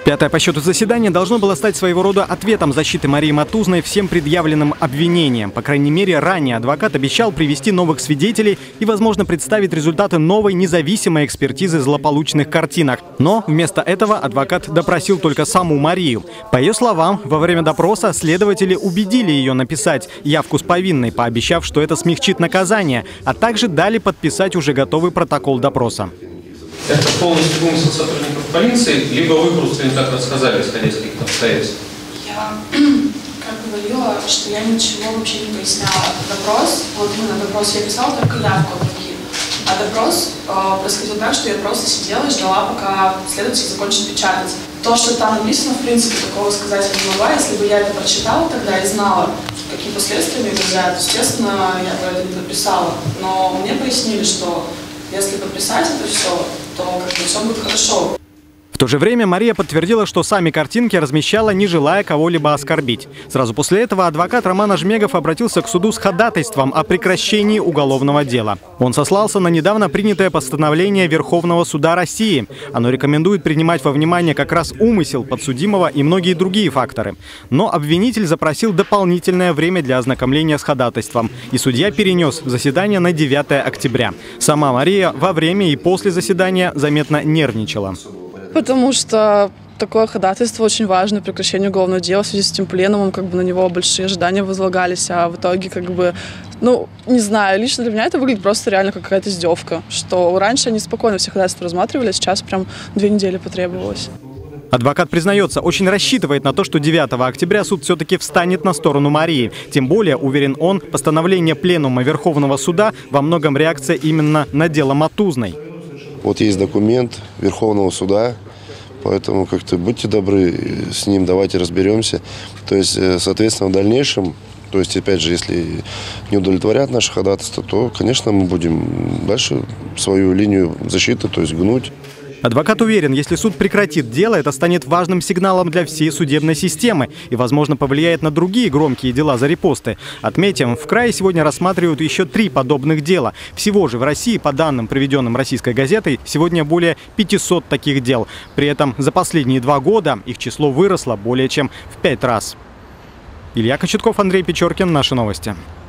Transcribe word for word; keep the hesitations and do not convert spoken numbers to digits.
Пятое по счету заседание должно было стать своего рода ответом защиты Марии Матузной всем предъявленным обвинениям. По крайней мере, ранее адвокат обещал привести новых свидетелей и, возможно, представить результаты новой независимой экспертизы злополучных картинок. Но вместо этого адвокат допросил только саму Марию. По ее словам, во время допроса следователи убедили ее написать явку с повинной, пообещав, что это смягчит наказание, а также дали подписать уже готовый протокол допроса. Это полностью вымысел сотрудников полиции, либо вы просто не так рассказали, исходя из каких-то обстоятельств? Я как говорила, что я ничего вообще не поясняла. Допрос, вот именно допрос я писала только явку такие. А допрос э, происходил так, что я просто сидела и ждала, пока следователь закончит печатать. То, что там написано, в принципе, такого сказать я не могла. Если бы я это прочитала тогда и знала, какие последствия мне грозят, естественно, я бы это не подписала. Но мне пояснили, что если подписать это все, то как бы все будет хорошо. В то же время Мария подтвердила, что сами картинки размещала, не желая кого-либо оскорбить. Сразу после этого адвокат Роман Ажмегов обратился к суду с ходатайством о прекращении уголовного дела. Он сослался на недавно принятое постановление Верховного суда России. Оно рекомендует принимать во внимание как раз умысел подсудимого и многие другие факторы. Но обвинитель запросил дополнительное время для ознакомления с ходатайством. И судья перенес заседание на девятое октября. Сама Мария во время и после заседания заметно нервничала. Потому что такое ходатайство очень важно, прекращение уголовного дела в связи с этим пленумом, как бы на него большие ожидания возлагались, а в итоге, как бы, ну, не знаю, лично для меня это выглядит просто реально как какая-то издевка, что раньше они спокойно все ходатайства рассматривали, а сейчас прям две недели потребовалось. Адвокат признается, очень рассчитывает на то, что девятого октября суд все-таки встанет на сторону Марии. Тем более, уверен он, постановление пленума Верховного суда во многом реакция именно на дело Матузной. Вот есть документ Верховного суда, поэтому как-то будьте добры с ним, давайте разберемся. То есть, соответственно, в дальнейшем, то есть, опять же, если не удовлетворят наше ходатайство, то, конечно, мы будем дальше свою линию защиты, то есть гнуть. Адвокат уверен, если суд прекратит дело, это станет важным сигналом для всей судебной системы и, возможно, повлияет на другие громкие дела за репосты. Отметим, в крае сегодня рассматривают еще три подобных дела. Всего же в России, по данным, приведенным «Российской газетой», сегодня более пятисот таких дел. При этом за последние два года их число выросло более чем в пять раз. Илья Кочетков, Андрей Печоркин. Наши новости.